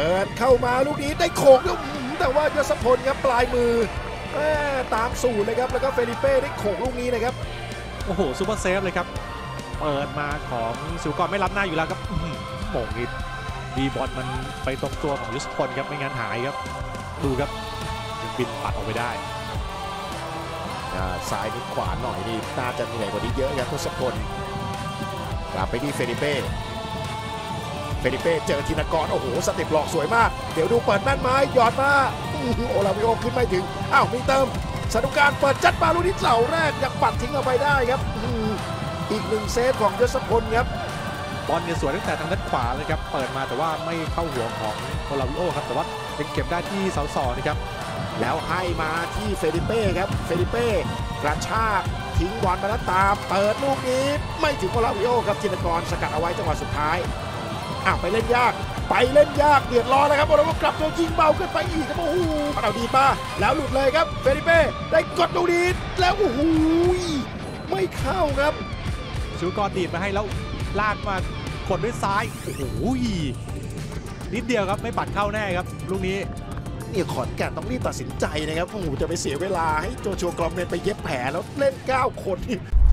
ปิดเข้ามาลูกนี้ได้โขกแล้วแต่ว่ายศพลครับปลายมือตามสูตรเลยครับแล้วก็เฟลิเป้ได้โขกลูกนี้นะครับโอ้โหซูเปอร์เซฟเลยครับเปิดมาของสิวกรไม่รับหน้าอยู่แล้วครับโหม่งนิดดีบอลมันไปตรงตัวของยศพลครับไม่งั้นหายครับดูครับยังบินปัดออกไปได้ซ้ายนิดขวาหน่อยนี่น่าจะเหนื่อยกว่านี้เยอะครับทศพลกลับไปที่เฟลิเป้เจอธินกรโอ้โหสเต็ปหลอกสวยมากเดี๋ยวดูเปิดแม่นไม้หยอดมาโอลาวิโอขึ้นไม่ถึงอ้าวมีเติมสนุกการเปิดจัดมาลูกนี้เสาแรกยังปัดทิ้งเอาไปได้ครับอีกหนึ่งเซฟของยศพลครับบอลเนี่ยสวยตั้งแต่ทางด้านขวาเลยครับเปิดมาแต่ว่าไม่เข้าหัวของโอลาวิโอครับแต่ว่ายังเก็บได้ที่เสาสองนะครับแล้วให้มาที่เฟลิเป้ครับเฟลิเป้กระชากทิ้งบอลมาแล้วตามเปิดลูกนี้ไม่ถึงโอลาวิโอครับธินกรสกัดเอาไว้จังหวะสุดท้ายไปเล่นยากเดือดร้อนนะครับโอลาวิโอกลับตัวยิงเบาขึ้นไปอีกครับโอ้โหเอาดีป้าแล้วหลุดเลยครับเฟลิเป้ได้กดลูกนี้แล้วโอ้โหไม่เข้าครับชิวกรดีดมาให้แล้วลากมากดด้วยซ้ายโอ้โหนิดเดียวครับไม่ปัดเข้าแน่ครับลูกนี้เนี่ยขอนแก่นต้องรีบตัดสินใจนะครับโอ้โหจะไปเสียเวลาให้โจชัวกรอมเมนไปเย็บแผลแล้วเล่น9 คน